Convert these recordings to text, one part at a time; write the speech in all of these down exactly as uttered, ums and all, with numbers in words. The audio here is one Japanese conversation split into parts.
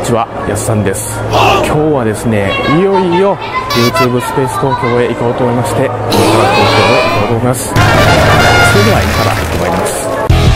ちは、やすさんです。今日はですね、いよいよ YouTube スペース東京へ行こうと思いまして、今から東京へ行こうと思います。それでは今から行ってまいります。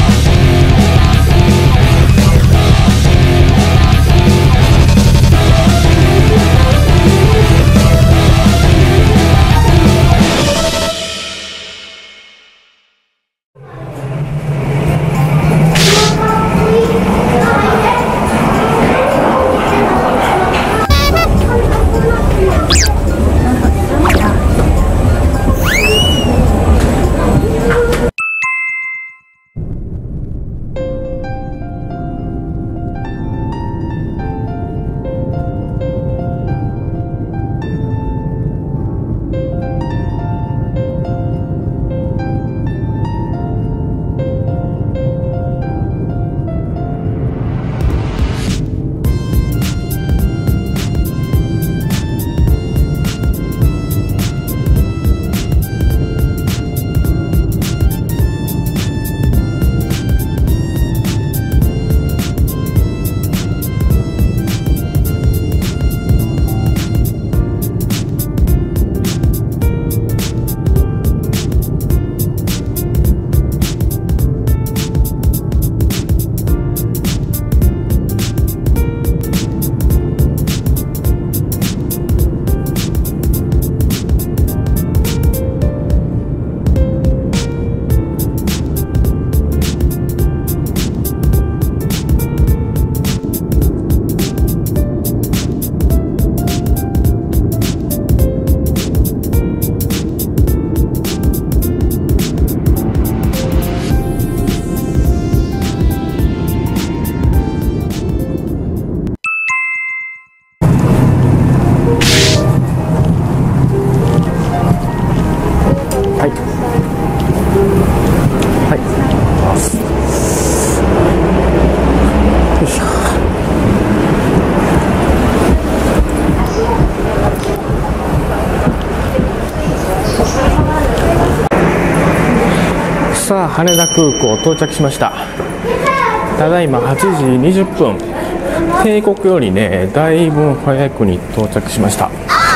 さあ、羽田空港到着しました。ただいまはちじにじゅっぷん、定刻よりねだいぶ早くに到着しました。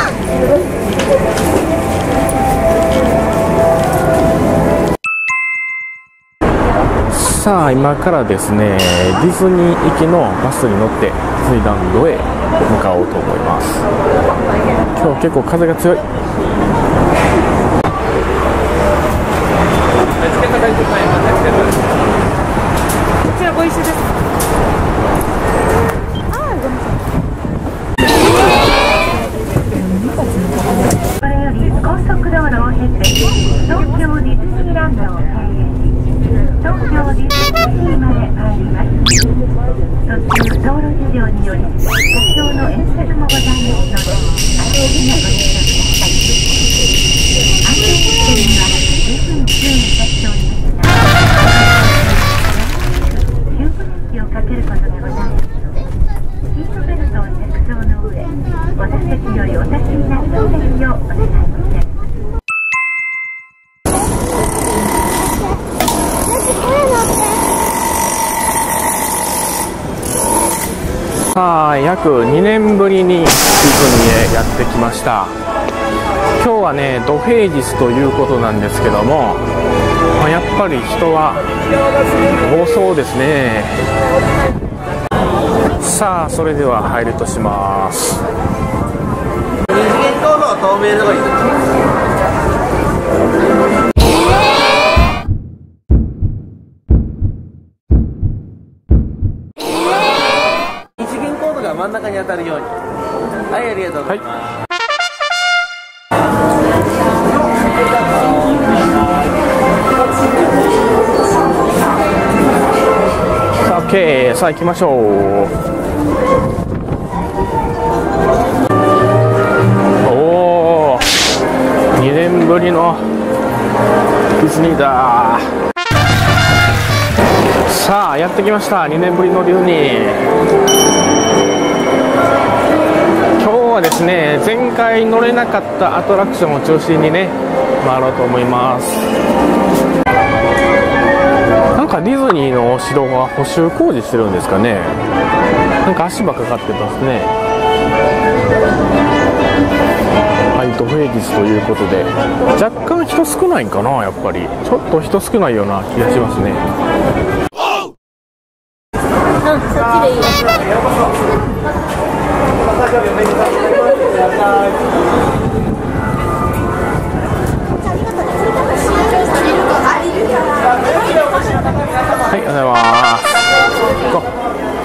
さあ、今からですねディズニー行きのバスに乗ってフリーランドへ向かおうと思います。今日結構風が強い。 こちらご一緒です。ああ、ごめんなさい。これより高速道路を経て東京ディズニーランドを経由し、東京ディズニーシーまで参ります。途中道路事情により多少の延尺もございますので、安全なご利用ください。安全運転には十分注意いたしております。をかけることでございますので、シートベルトを着用の上、お座席よりお立ちになりませんようお願い申し上げます。 さあ、約にねんぶりにディズニーへやってきました。今日はね土平日ということなんですけども、まあ、やっぱり人は多そうですね。さあ、それでは入るとします。 二次元コードを透明のところにします。二次元コードが真ん中に当たるように。はい、ありがとうございます。はいオッケー、さあ行きましょう。おー、にねんぶりのディズニーだ。さあやってきました、にねんぶりのディズニー。今日はですね前回乗れなかったアトラクションを中心にね回ろうと思います。なんかディズニーのお城が補修工事してるんですかね。 なんか足場かかってますね。はい、土平日ということで若干人少ないんかな。やっぱりちょっと人少ないような気がしますね。 うん、そっちでいいよ。 はい、ありがとうございます。行こう。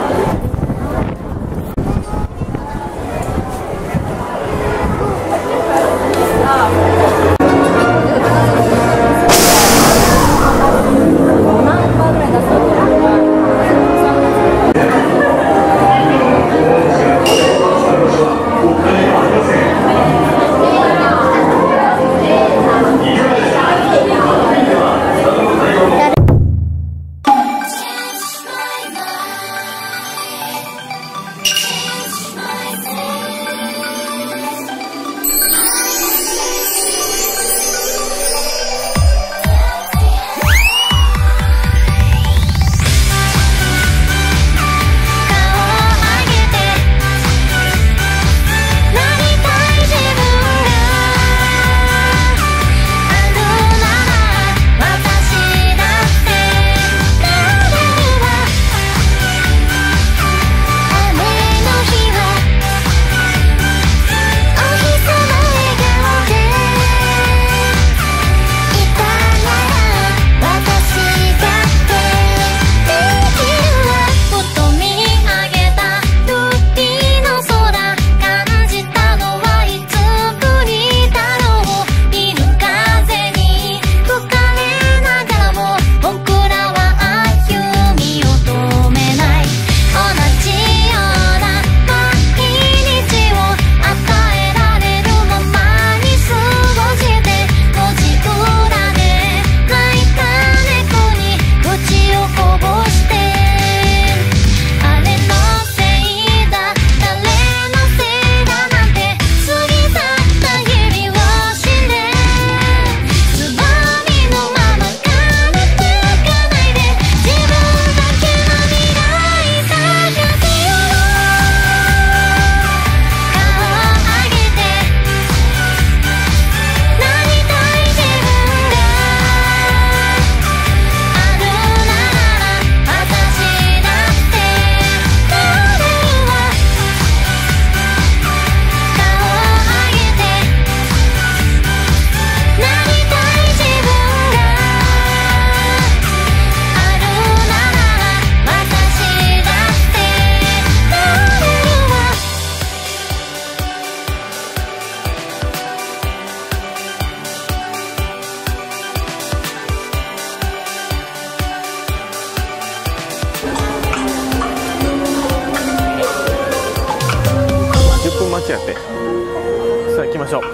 待ちやって。さあ行きましょう。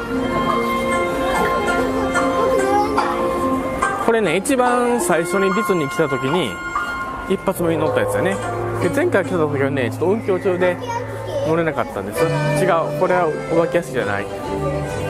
これね、一番最初にディズニー来た時に一発目に乗ったやつやね。で前回来た時はね、ちょっと運休中で乗れなかったんです。違う、これはお化け屋敷じゃない。